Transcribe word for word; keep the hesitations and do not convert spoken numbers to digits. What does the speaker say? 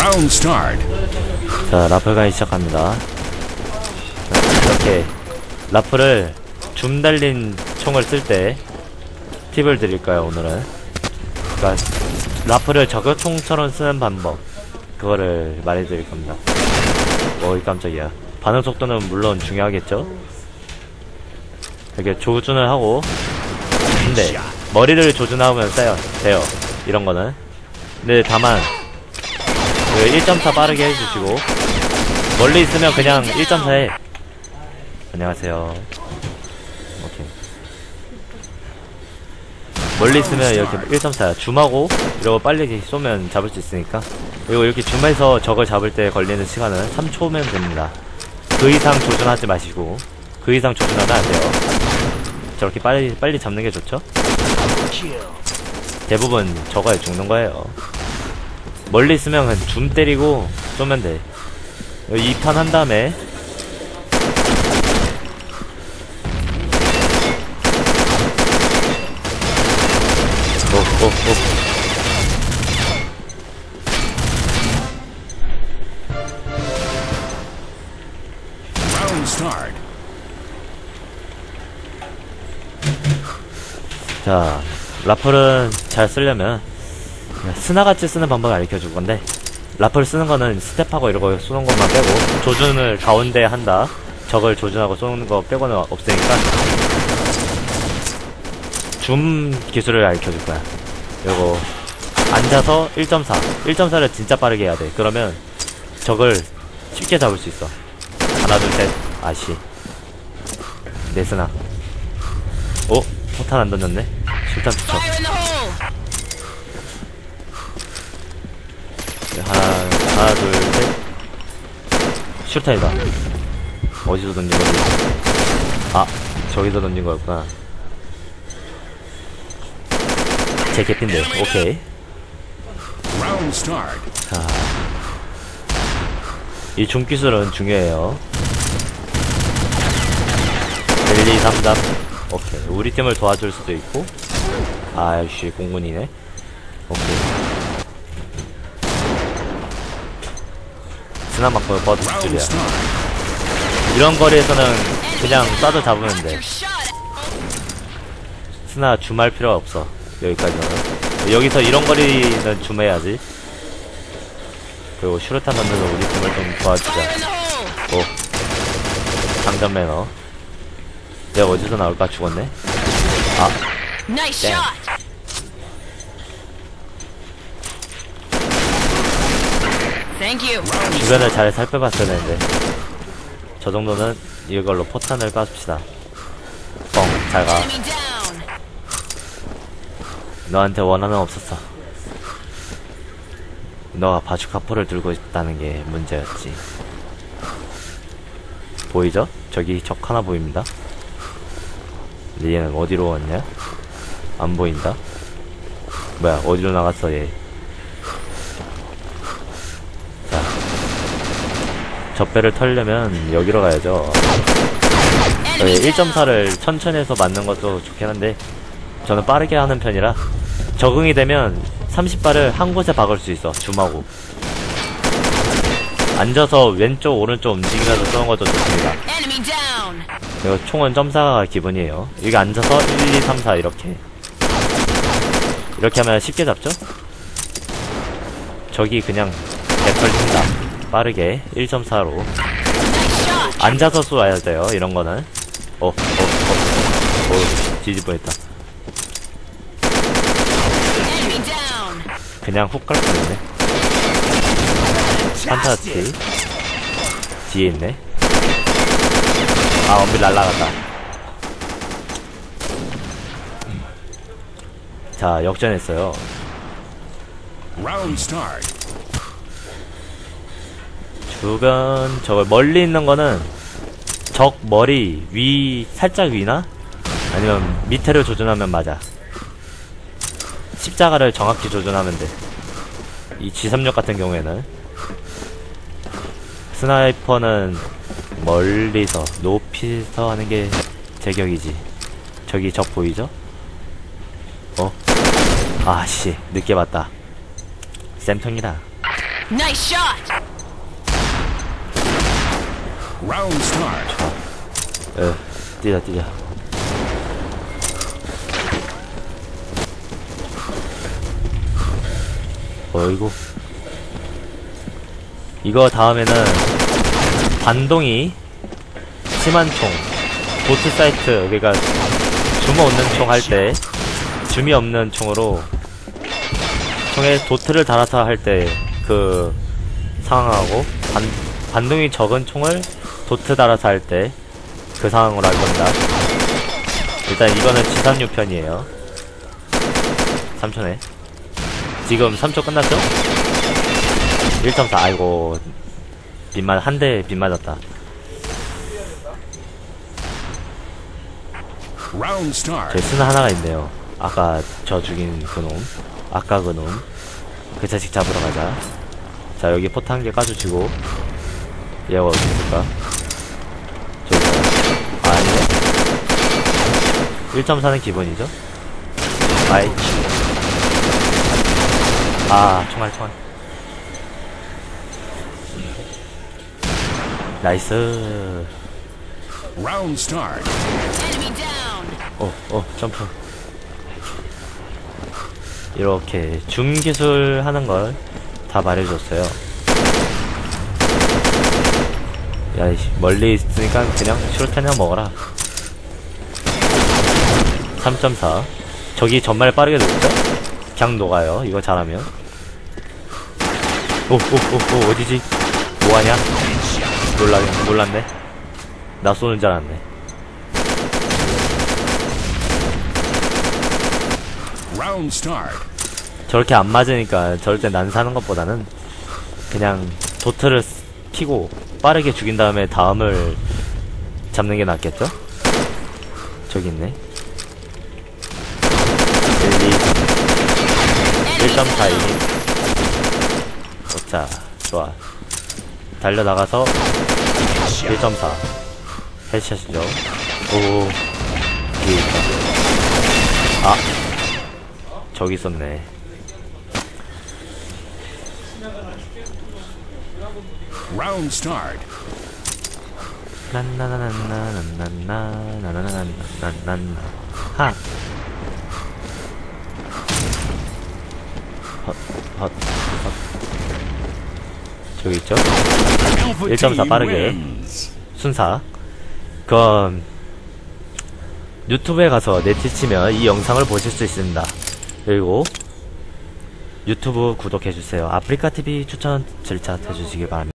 Round start. 자, 라플 가기 시작합니다. 이렇게 라플을 줌 달린 총을 쓸 때 팁을 드릴까요, 오늘은? 그러니까 라플을 저격총처럼 쓰는 방법, 그거를 말해드릴 겁니다. 어이 깜짝이야. 반응 속도는 물론 중요하겠죠? 이렇게 조준을 하고, 근데 머리를 조준하면 써요, 돼요, 이런 거는. 근데 다만 그 일 점 사 빠르게 해주시고, 멀리 있으면 그냥 일 점 사 해. 안녕하세요. 오케이. 멀리 있으면 이렇게 일 점 사야 줌하고 이러고 빨리 쏘면 잡을 수 있으니까. 그리고 이렇게 줌해서 적을 잡을 때 걸리는 시간은 삼 초면 됩니다. 그 이상 조준하지 마시고, 그 이상 조준하면 안 돼요. 저렇게 빨리 빨리 잡는 게 좋죠? 대부분 저거에 죽는 거예요. 멀리 있으면 그냥 줌 때리고 쏘면 돼. 이 판 한 다음에 오, 오, 오. Round start. 자, 라플은 잘 쓰려면 스나같이 쓰는 방법을 알려줄 건데, 라플 쓰는 거는 스텝하고 이러고 쏘는 것만 빼고, 조준을 가운데 한다. 적을 조준하고 쏘는 거 빼고는 없으니까 줌 기술을 알려줄 거야. 요거 앉아서 일 점 사, 일 점 사를 진짜 빠르게 해야 돼. 그러면 적을 쉽게 잡을 수 있어. 하나 둘 셋. 아씨, 내 스나. 오, 포탄 안 던졌네. 술탄 투척. 하나, 하나, 둘, 셋. 슈타이다. 어디서 던진 거지? 아, 저기서 던진 거였구나. 제 개핀데, 오케이. 자, 이 줌 기술은 중요해요. 일, 이, 삼, 사. 오케이. 우리 팀을 도와줄 수도 있고. 아이씨, 공군이네. 오케이. 스나 맞고 버드 줄이야. 이런 거리에서는 그냥 쏴도 잡으면 돼. 스나 줌할 필요가 없어. 여기까지는. 여기서 이런 거리는 줌해야지. 그리고 슈루탄 던져서 우리 팀을 좀 도와주자. 오, 장전 매너. 내가 어디서 나올까? 죽었네. 아, 땡. 주변을 잘 살펴봤어야 되는데. 저 정도는 이걸로 포탄을 쏴줍시다. 뻥, 잘가. 너한테 원한은 없었어. 너가 바주카포를 들고 있다는 게 문제였지. 보이죠? 저기 적 하나 보입니다. 근데 얘는 어디로 왔냐? 안 보인다. 뭐야, 어디로 나갔어 얘. 자, 적배를 털려면 여기로 가야죠. 일 점 사를 천천히 해서 맞는 것도 좋긴 한데, 저는 빠르게 하는 편이라 적응이 되면 삼십 발을 한 곳에 박을 수 있어. 줌하고 앉아서 왼쪽 오른쪽 움직이면서 쏘는 것도 좋습니다. 그리고 총은 점사가 기본이에요. 여기 앉아서 일, 이, 삼, 사 이렇게 이렇게 하면 쉽게 잡죠? 저기 그냥 개털린다. 빠르게 일 점 사로 앉아서 쏘아야 돼요. 이런 거는 어, 어, 어, 어, 뒤집어 했다. 그냥 훅 갈 뻔했네. 판타지 뒤에 있네. 아, 원빌 날라갔다. 자, 역전했어요. 주변 저걸 멀리 있는 거는 적 머리 위 살짝 위나 아니면 밑에를 조준하면 맞아. 십자가를 정확히 조준하면 돼. 이 지 삼십육 같은 경우에는 스나이퍼는 멀리서 높이서 하는 게 제격이지. 저기 적 보이죠? 어? 아씨, 늦게 봤다. 쌤통이다. Nice shot. Round start. 에, 뛰자, 뛰자. 어이구. 이거 다음에는 반동이 심한 총, 보트 사이트, 그러니까 줌 없는 총 할 때, 줌이 없는 총으로 총에 도트를 달아서 할 때 그 상황하고, 반, 반동이 적은 총을 도트 달아서 할 때 그 상황으로 할 겁니다. 일단 이거는 지상류 편이에요. 삼 초네. 지금 삼 초 끝났죠? 일 점 사. 아이고, 빗맞, 한 대 빗맞았다. Round start. 제 스나 하나가 있네요. 아까 저 죽인 그놈. 아까 그놈. 그 자식 잡으러 가자. 자, 여기 포트 한 개 까주시고. 얘가 어디 있을까? 저기 있다. 아, 아니네. 일 점 사는 기본이죠? 아이. 아, 총알, 총알. 나이스. Round start. Enemy down. 어, 어, 점프. 이렇게 중기술 하는 걸 다 말해줬어요. 야, 이씨, 멀리 있으니까 그냥 슈루탄이나 먹어라. 삼 점 사. 저기 정말 빠르게 녹죠? 그냥 녹아요. 이거 잘하면. 오, 오, 오, 오, 어디지? 뭐하냐? 놀라, 놀랐네. 나 쏘는 줄 알았네. Round start. 저렇게 안 맞으니까 저럴 때 난 사는 것보다는 그냥 도트를 키고 빠르게 죽인 다음에 다음을 잡는 게 낫겠죠? 저기 있네. 일, 이, 일 점 사이. 자, 좋아. 달려나가서 일 점 사. 헤드샷이죠. 오, 뒤에 있다. 아, 저기 있었네. Round start. 난나나나나나나나나나나나나 하. 헛, 헛, 헛. 저기 있죠? Alpha 일 점 사 team 빠르게. wins. 순사. 그럼 유튜브에 가서 네트 치면 이 영상을 보실 수 있습니다. 그리고 유튜브 구독해주세요. 아프리카티비 추천 절차 해주시기 바랍니다.